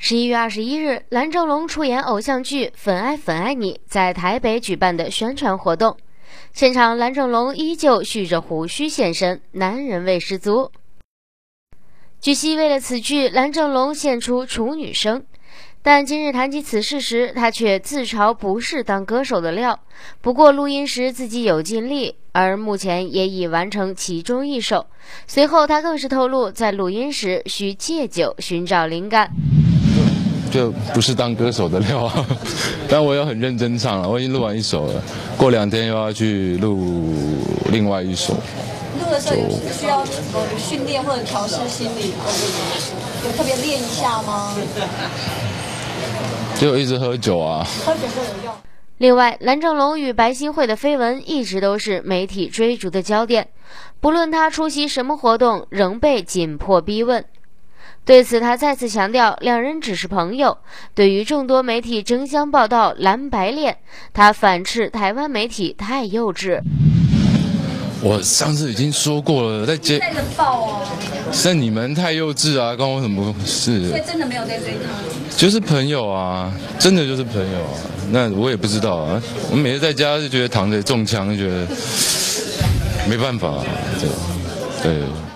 11月21日，蓝正龙出演偶像剧《粉爱粉爱你》在台北举办的宣传活动，现场蓝正龙依旧蓄着胡须现身，男人味十足。据悉，为了此剧，蓝正龙献出处女声，但今日谈及此事时，他却自嘲不是当歌手的料。不过录音时自己有尽力，而目前也已完成其中一首。随后他更是透露，在录音时需戒酒寻找灵感。 就不是当歌手的料啊，但我有很认真唱了，我已经录完一首了，过2天又要去录另外一首。 录的时候有需要训练或者调试心理，有特别练一下吗？ 就一直喝酒啊， 喝酒就有用。 另外，蓝正龙与白新慧的绯闻一直都是媒体追逐的焦点，不论他出席什么活动，仍被紧迫逼问。对此，他再次强调，两人只是朋友。对于众多媒体争相报道蓝白恋，他反斥台湾媒体太幼稚。 我上次已经说过了，在接带着爆哦， 是你们太幼稚啊，关我什么事？ 所以真的没有在追他， 就是朋友啊，真的就是朋友啊。那我也不知道啊，我每次在家就觉得躺着中枪，就觉得没办法啊，对。